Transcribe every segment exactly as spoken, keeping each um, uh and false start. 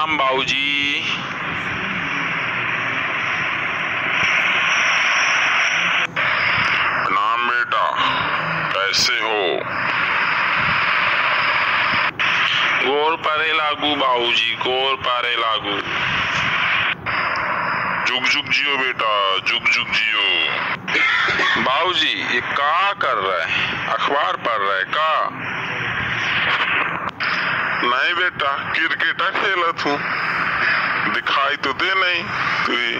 प्रणाम बाबूजी। प्रणाम बेटा, कैसे हो? गोर पारे लागू बाबूजी, गोर पारे लागू। जुग जुग जियो बेटा, जुग जुग जियो। बाबूजी ये का कर रहा है? अखबार पढ़ रहा है का? नहीं बेटा, क्रिकेट खेलत हूँ। दिखाई तो दे नहीं तुझे।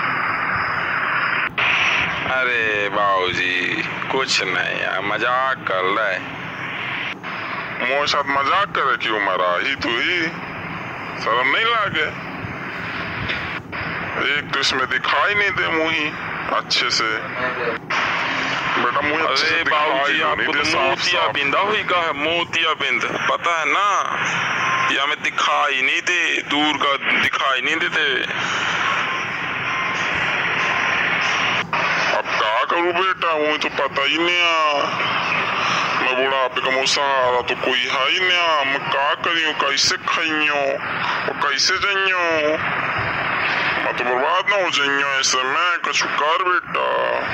अरे बाबूजी कुछ नहीं यार, मजाक कर रहा है। मोर साथ मजाक करे क्यों? मरा ही तू ही, शर्म नहीं लागे? एक तो इसमें दिखाई नहीं दे मुही अच्छे से बेटा। मुझे अरे बाबूजी आपको तो मोतिया बिंदा हुई का है, मोतिया बिंद पता है ना? ये हमें दिखाई नहीं दे, दूर का दिखाई नहीं देते। अब क्या करूं बेटा, मुझे तो पता ही नहीं आ। मैं बुढ़ापे का मुसहारा तो कोई है ही नहीं। मैं क्या करियो, कैसे खाइयो और कैसे जाइयो? मैं तो बर्बाद ना हो जाइयो ऐसे में। कुछ कर बेटा।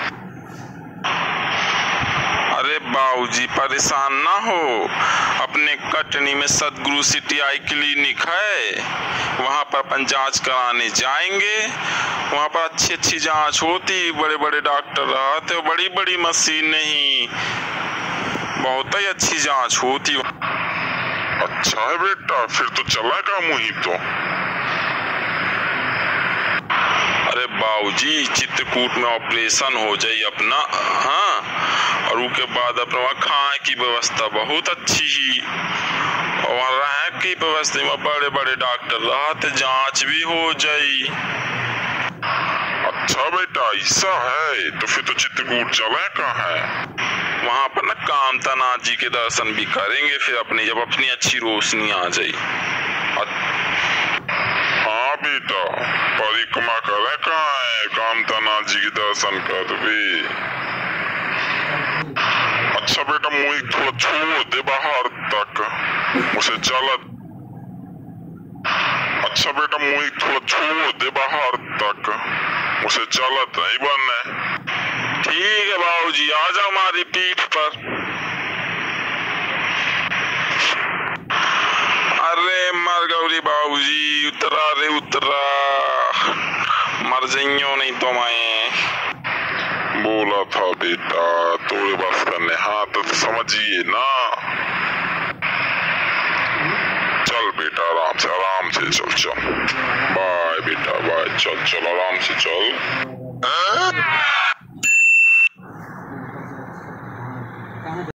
अरे बाबूजी परेशान ना हो, अपने कटनी में सदगुरु सिटी आई क्लिनिक है, वहाँ पर अपन जांच कराने जाएंगे। वहाँ पर अच्छी अच्छी जांच होती, बड़े बड़े डॉक्टर रहते, बड़ी बड़ी मशीन नहीं, बहुत ही अच्छी जांच होती। अच्छा है बेटा, फिर तो चला का मुही तो। अरे बाबूजी चित्रकूट में ऑपरेशन हो जाए अपना, हाँ, और उसके बाद अपना वहाँ खाने की व्यवस्था बहुत अच्छी ही, और वहाँ रहने की व्यवस्था में बड़े बड़े डॉक्टर रहते, जांच भी हो जाए। अच्छा बेटा ऐसा है, तो फिर तो चित्रकूट चले का है। वहाँ पर ना कामतानाथ जी के दर्शन भी करेंगे फिर अपनी, जब अपनी अच्छी रोशनी आ जाए। हाँ बेटा, परिक्रमा करे कहाँ है, कामतानाथ जी के दर्शन कर भी। अच्छा बेटा मुझे थोड़ा छोड़ दे बाहर तक, मुझे चलत। अच्छा बेटा मुझे थोड़ा छोड़ दे बाहर तक, मुझे चलत नहीं बनने। ठीक है बाबूजी, आ जाओ हमारी पीठ पर। अरे मर गौरी बाबूजी, उतरा रे उतरा, मर जाइयो नहीं तो मैं। बोला था बेटा थोड़े बस करने, हाँ तो समझिए ना। चल बेटा आराम से, आराम से चल चल। बाय बेटा बाय, चल चल आराम से चल।